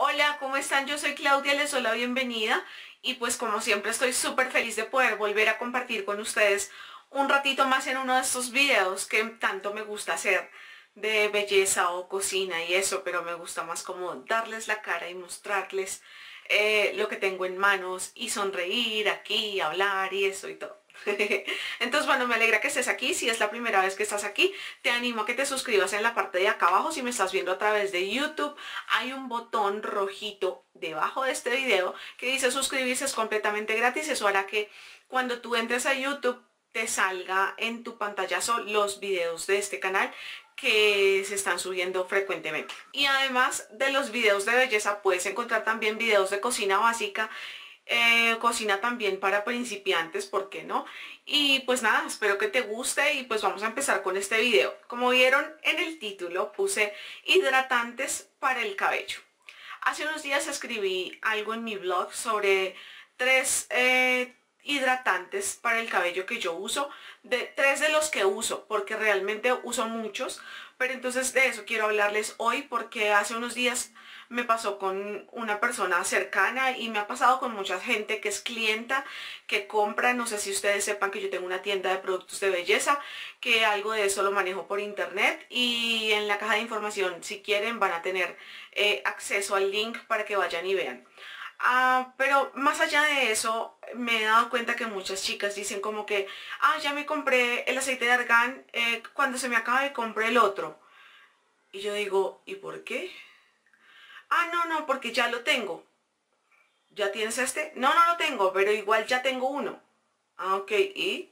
Hola, ¿cómo están? Yo soy Claudia, les doy la bienvenida y pues como siempre estoy súper feliz de poder volver a compartir con ustedes un ratito más en uno de estos videos que tanto me gusta hacer de belleza o cocina y eso, pero me gusta más como darles la cara y mostrarles lo que tengo en manos y sonreír aquí, hablar y eso y todo. Entonces, bueno, me alegra que estés aquí. Si es la primera vez que estás aquí, te animo a que te suscribas en la parte de acá abajo. Si me estás viendo a través de YouTube, hay un botón rojito debajo de este video que dice suscribirse, es completamente gratis. Eso hará que cuando tú entres a YouTube te salga en tu pantallazo los videos de este canal que se están subiendo frecuentemente. Y además de los videos de belleza, puedes encontrar también videos de cocina básica, cocina también para principiantes, ¿por qué no? Y pues nada, espero que te guste y pues vamos a empezar con este video. Como vieron en el título, puse hidratantes para el cabello. Hace unos días escribí algo en mi blog sobre tres hidratantes para el cabello que yo uso, tres de los que uso, porque realmente uso muchos, pero entonces de eso quiero hablarles hoy porque hace unos días me pasó con una persona cercana y me ha pasado con mucha gente que es clienta, que compra. No sé si ustedes sepan que yo tengo una tienda de productos de belleza, que algo de eso lo manejo por internet, y en la caja de información, si quieren, van a tener acceso al link para que vayan y vean. Pero más allá de eso, me he dado cuenta que muchas chicas dicen como que, ya me compré el aceite de argán, cuando se me acabe compré el otro. Y yo digo, ¿y por qué? No, porque ya lo tengo. ¿Ya tienes este? No, no lo tengo, pero igual ya tengo uno. Ok, y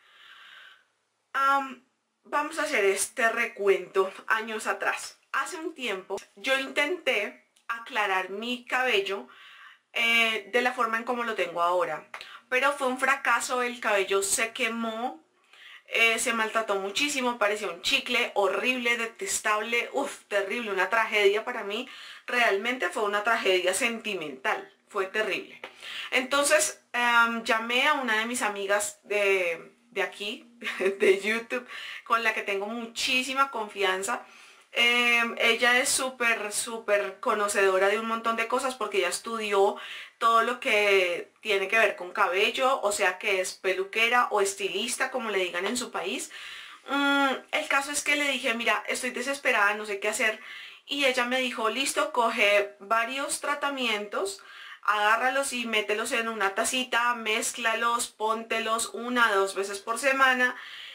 vamos a hacer este recuento años atrás. Hace un tiempo yo intenté aclarar mi cabello de la forma en como lo tengo ahora, pero fue un fracaso. El cabello se quemó, se maltrató muchísimo, parecía un chicle, horrible, detestable, terrible, una tragedia para mí. Realmente fue una tragedia sentimental, fue terrible. Entonces llamé a una de mis amigas de aquí, de YouTube, con la que tengo muchísima confianza. Ella es súper conocedora de un montón de cosas porque ella estudió todo lo que tiene que ver con cabello, o sea que es peluquera o estilista, como le digan en su país. El caso es que le dije, mira, estoy desesperada, no sé qué hacer. Y ella me dijo, listo, coge varios tratamientos, agárralos y mételos en una tacita, mézclalos, póntelos 1 o 2 veces por semana,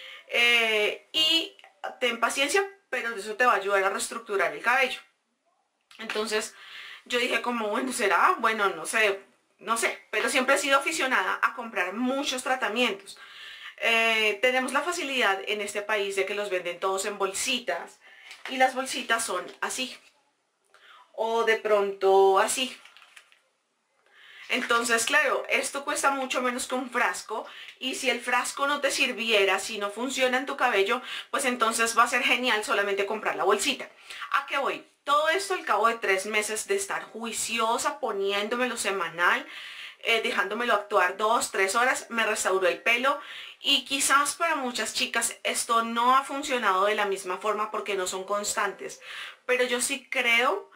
y ten paciencia, pero eso te va a ayudar a reestructurar el cabello. Entonces yo dije como, bueno, ¿será? Bueno, no sé, pero siempre he sido aficionada a comprar muchos tratamientos. Tenemos la facilidad en este país de que los venden todos en bolsitas, y las bolsitas son así, o de pronto así. Entonces, claro, esto cuesta mucho menos que un frasco, y si el frasco no te sirviera, si no funciona en tu cabello, pues entonces va a ser genial solamente comprar la bolsita. ¿A qué voy? Todo esto al cabo de 3 meses de estar juiciosa, poniéndomelo semanal, dejándomelo actuar 2, 3 horas, me restauró el pelo. Y quizás para muchas chicas esto no ha funcionado de la misma forma porque no son constantes, pero yo sí creo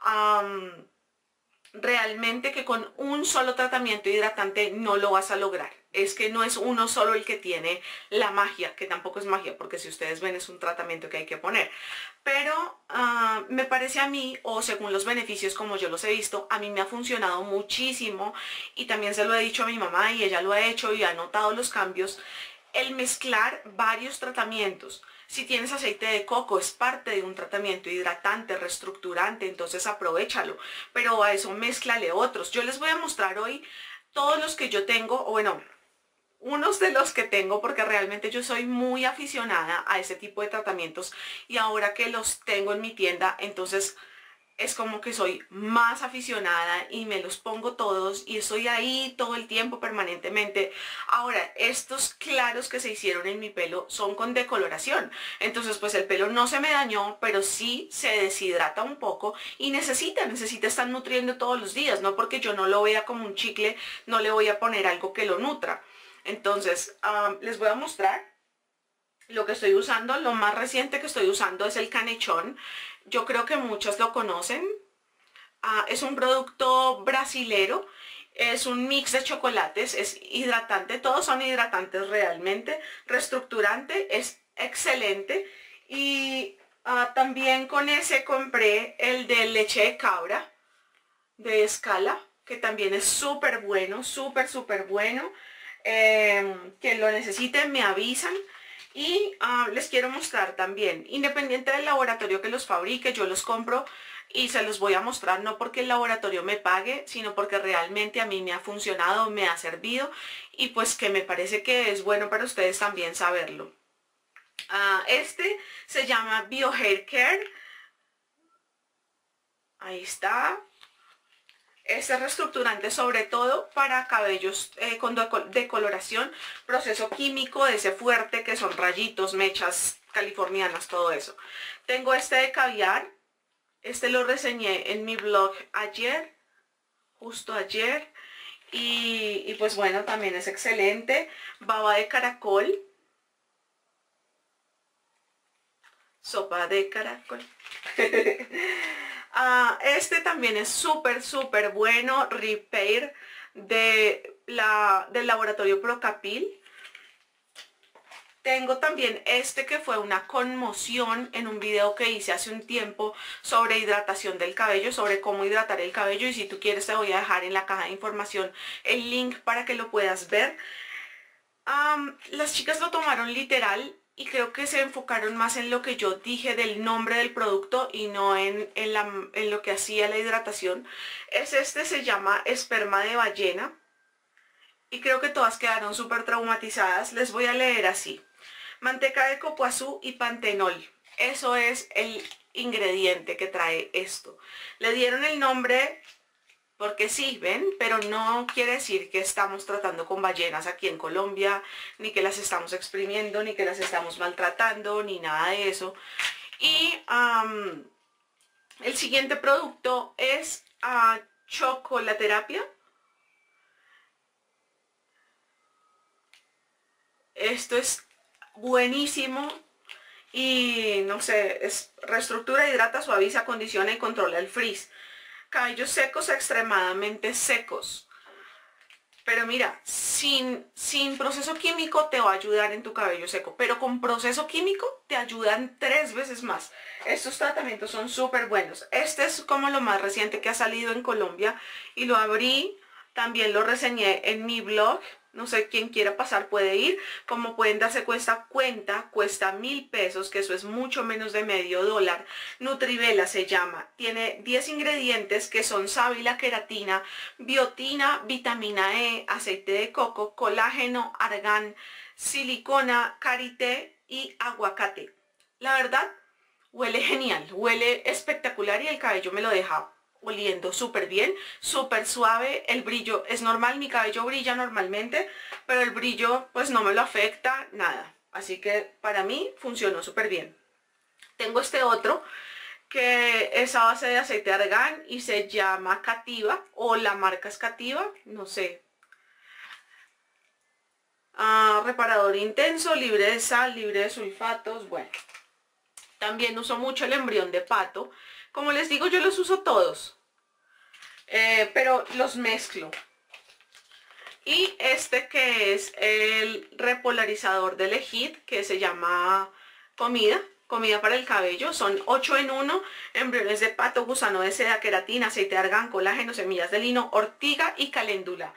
realmente que con un solo tratamiento hidratante no lo vas a lograr. Es que no es uno solo el que tiene la magia, que tampoco es magia, porque si ustedes ven es un tratamiento que hay que poner. Pero me parece a mí, o según los beneficios como yo los he visto, a mí me ha funcionado muchísimo, y también se lo he dicho a mi mamá y ella lo ha hecho y ha notado los cambios. El mezclar varios tratamientos. Si tienes aceite de coco, es parte de un tratamiento hidratante, reestructurante, entonces aprovéchalo. Pero a eso mézclale otros. Yo les voy a mostrar hoy todos los que yo tengo, o bueno, unos de los que tengo, porque realmente yo soy muy aficionada a ese tipo de tratamientos, y ahora que los tengo en mi tienda, entonces es como que soy más aficionada y me los pongo todos y estoy ahí todo el tiempo permanentemente. Ahora, estos claros que se hicieron en mi pelo son con decoloración, entonces pues el pelo no se me dañó, pero sí se deshidrata un poco y necesita estar nutriendo todos los días. No porque yo no lo vea como un chicle, no le voy a poner algo que lo nutra. Entonces les voy a mostrar lo que estoy usando. Lo más reciente que estoy usando es el Canechón. Yo creo que muchos lo conocen. Es un producto brasilero, es un mix de chocolates, es hidratante, todos son hidratantes realmente, reestructurante, es excelente. Y también con ese compré el de leche de cabra de Escala, que también es súper bueno, súper bueno. Que lo necesiten me avisan. Y les quiero mostrar también, independiente del laboratorio que los fabrique, yo los compro y se los voy a mostrar, no porque el laboratorio me pague, sino porque realmente a mí me ha funcionado, me ha servido y pues que me parece que es bueno para ustedes también saberlo. Este se llama Bio Hair Care. Ahí está. Este reestructurante sobre todo para cabellos con decoloración, proceso químico de ese fuerte que son rayitos, mechas californianas, todo eso. Tengo este de caviar, este lo reseñé en mi blog ayer, justo ayer, y pues bueno, también es excelente. Baba de caracol, sopa de caracol. Este también es súper bueno, Repair del laboratorio Procapil. Tengo también este que fue una conmoción en un video que hice hace un tiempo sobre hidratación del cabello, sobre cómo hidratar el cabello, y si tú quieres te voy a dejar en la caja de información el link para que lo puedas ver. Las chicas lo tomaron literal y creo que se enfocaron más en lo que yo dije del nombre del producto y no en lo que hacía la hidratación. Se llama esperma de ballena y creo que todas quedaron súper traumatizadas. Les voy a leer así: manteca de copoazú y pantenol. Eso es el ingrediente que trae esto. Le dieron el nombre porque sí, ven, pero no quiere decir que estamos tratando con ballenas aquí en Colombia, ni que las estamos exprimiendo, ni que las estamos maltratando, ni nada de eso. Y el siguiente producto es chocolaterapia. Esto es buenísimo y no sé, reestructura, hidrata, suaviza, acondiciona y controla el frizz. Cabellos secos, extremadamente secos. Pero mira, sin proceso químico te va a ayudar en tu cabello seco, pero con proceso químico te ayudan 3 veces más. Estos tratamientos son súper buenos. Este es como lo más reciente que ha salido en Colombia y lo abrí, también lo reseñé en mi blog. No sé, quien quiera pasar puede ir. Como pueden darse cuenta, cuesta 1000 pesos, que eso es mucho menos de $medio. Nutrivela se llama. Tiene 10 ingredientes que son sábila, queratina, biotina, vitamina E, aceite de coco, colágeno, argán, silicona, karité y aguacate. La verdad, huele genial, huele espectacular y el cabello me lo deja oliendo súper bien, súper suave. El brillo es normal, mi cabello brilla normalmente, pero el brillo pues no me lo afecta nada, así que para mí funcionó súper bien. Tengo este otro que es a base de aceite de argán y se llama Cativa, o la marca es Cativa, no sé. Reparador intenso, libre de sal, libre de sulfatos. Bueno, también uso mucho el embrión de pato. Como les digo, yo los uso todos, pero los mezclo. Y este que es el repolarizador de Lejit, que se llama comida para el cabello. Son 8 en 1, embriones de pato, gusano de seda, queratina, aceite de argán, colágeno, semillas de lino, ortiga y caléndula.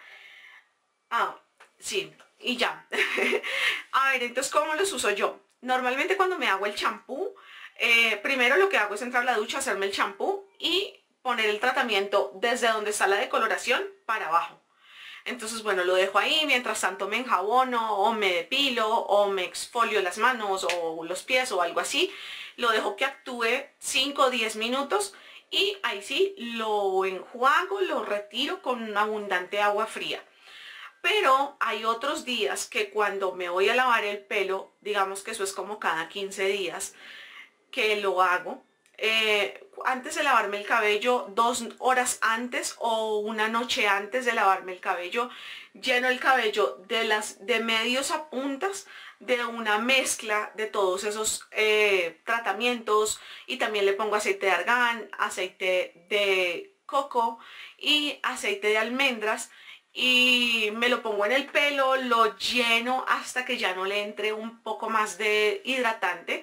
Sí, y ya. A ver, entonces, ¿cómo los uso yo? Normalmente cuando me hago el champú, primero lo que hago es entrar a la ducha, hacerme el champú y poner el tratamiento desde donde está la decoloración para abajo. Entonces, bueno, lo dejo ahí, mientras tanto me enjabono o me depilo o me exfolio las manos o los pies o algo así. Lo dejo que actúe 5 o 10 minutos y ahí sí lo enjuago, lo retiro con abundante agua fría. Pero hay otros días que cuando me voy a lavar el pelo, digamos que eso es como cada 15 días que lo hago, antes de lavarme el cabello, 2 horas antes o una noche antes de lavarme el cabello, lleno el cabello de medios a puntas de una mezcla de todos esos tratamientos, y también le pongo aceite de argán, aceite de coco y aceite de almendras y me lo pongo en el pelo, lo lleno hasta que ya no le entre un poco más de hidratante.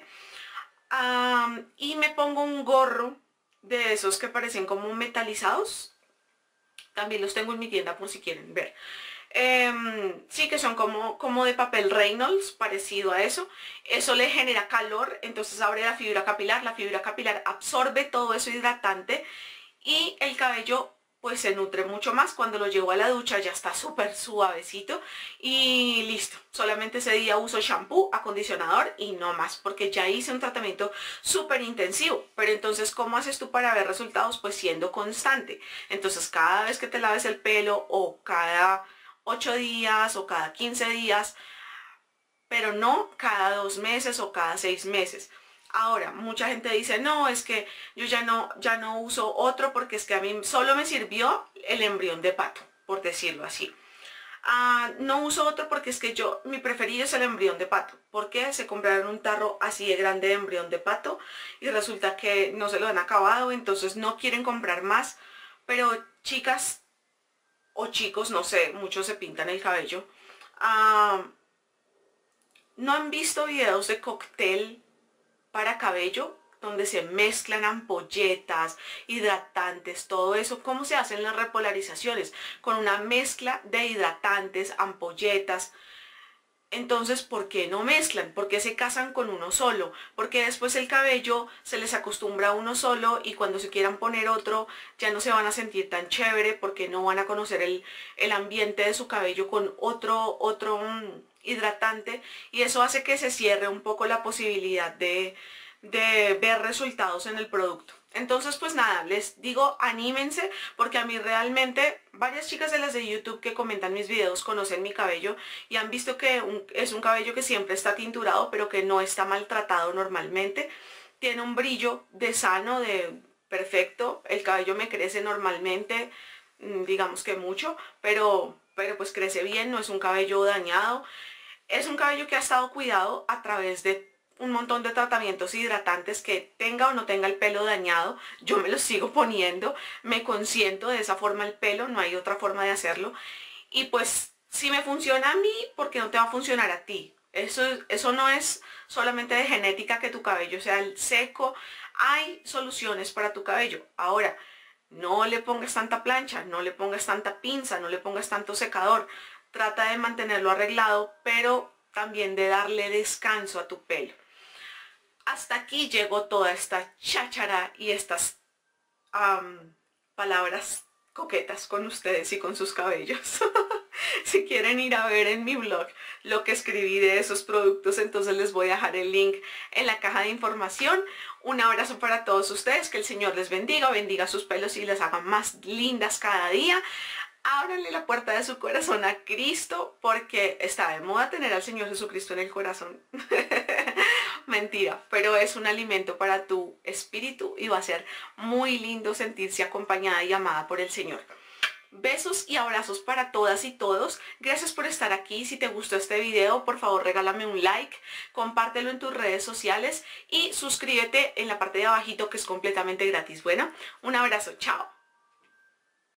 Y me pongo un gorro de esos que parecen como metalizados. También los tengo en mi tienda por si quieren ver. Sí, que son como de papel Reynolds, parecido a eso. Eso le genera calor, entonces abre la fibra capilar absorbe todo eso hidratante y el cabello pues se nutre mucho más. Cuando lo llevo a la ducha ya está súper suavecito y listo. Solamente ese día uso shampoo, acondicionador y no más, porque ya hice un tratamiento súper intensivo. Pero entonces, ¿cómo haces tú para ver resultados? Pues siendo constante. Entonces, cada vez que te laves el pelo o cada 8 días o cada 15 días, pero no cada 2 meses o cada 6 meses. Ahora, mucha gente dice, no, es que yo ya no uso otro porque es que a mí solo me sirvió el embrión de pato, por decirlo así. No uso otro porque es que mi preferido es el embrión de pato. Porque se compraron un tarro así de grande de embrión de pato y resulta que no se lo han acabado, entonces no quieren comprar más. Pero chicas o chicos, no sé, muchos se pintan el cabello. ¿No han visto videos de cóctel para cabello donde se mezclan ampolletas, hidratantes, todo eso? ¿Cómo se hacen las repolarizaciones? Con una mezcla de hidratantes, ampolletas. Entonces, ¿por qué no mezclan? ¿Por qué se casan con uno solo? Porque después el cabello se les acostumbra a uno solo y cuando se quieran poner otro ya no se van a sentir tan chévere porque no van a conocer el ambiente de su cabello con otro hidratante, y eso hace que se cierre un poco la posibilidad de ver resultados en el producto. Entonces, pues nada, les digo, anímense, porque a mí realmente varias chicas de las de YouTube que comentan mis videos conocen mi cabello y han visto que es un cabello que siempre está tinturado, pero que no está maltratado normalmente. Tiene un brillo de sano, de perfecto. El cabello me crece normalmente, digamos que mucho, pero pues crece bien, no es un cabello dañado. Es un cabello que ha estado cuidado a través de un montón de tratamientos hidratantes, que tenga o no tenga el pelo dañado, yo me los sigo poniendo, me consiento de esa forma el pelo, no hay otra forma de hacerlo. Y pues si me funciona a mí, ¿por qué no te va a funcionar a ti? Eso no es solamente de genética que tu cabello sea seco, hay soluciones para tu cabello. Ahora, no le pongas tanta plancha, no le pongas tanta pinza, no le pongas tanto secador. Trata de mantenerlo arreglado, pero también de darle descanso a tu pelo. Hasta aquí llegó toda esta cháchara y estas palabras coquetas con ustedes y con sus cabellos. Si quieren ir a ver en mi blog lo que escribí de esos productos, entonces les voy a dejar el link en la caja de información. Un abrazo para todos ustedes, que el Señor les bendiga, bendiga sus pelos y les haga más lindas cada día. Ábranle la puerta de su corazón a Cristo, porque está de moda tener al Señor Jesucristo en el corazón. Mentira, pero es un alimento para tu espíritu y va a ser muy lindo sentirse acompañada y amada por el Señor. Besos y abrazos para todas y todos. Gracias por estar aquí. Si te gustó este video, por favor regálame un like, compártelo en tus redes sociales y suscríbete en la parte de abajito, que es completamente gratis. Bueno, un abrazo, chao.